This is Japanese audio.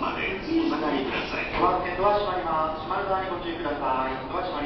までお下がりください。 ドア閉まります。閉まる側にご注意ください。ドア閉まります。